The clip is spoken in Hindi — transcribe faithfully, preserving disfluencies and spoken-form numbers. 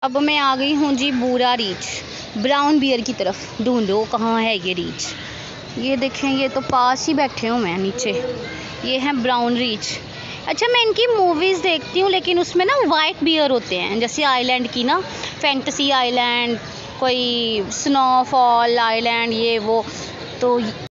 अब मैं आ गई हूँ जी बूरा रीच, ब्राउन बियर की तरफ। ढूंढो कहाँ है ये रीच। ये देखें, ये तो पास ही बैठे हूँ मैं नीचे। ये है ब्राउन रीच। अच्छा, मैं इनकी मूवीज़ देखती हूँ लेकिन उसमें ना वाइट बियर होते हैं, जैसे आइलैंड की ना, फैंटेसी आइलैंड, कोई स्नोफॉल आइलैंड, ये वो। तो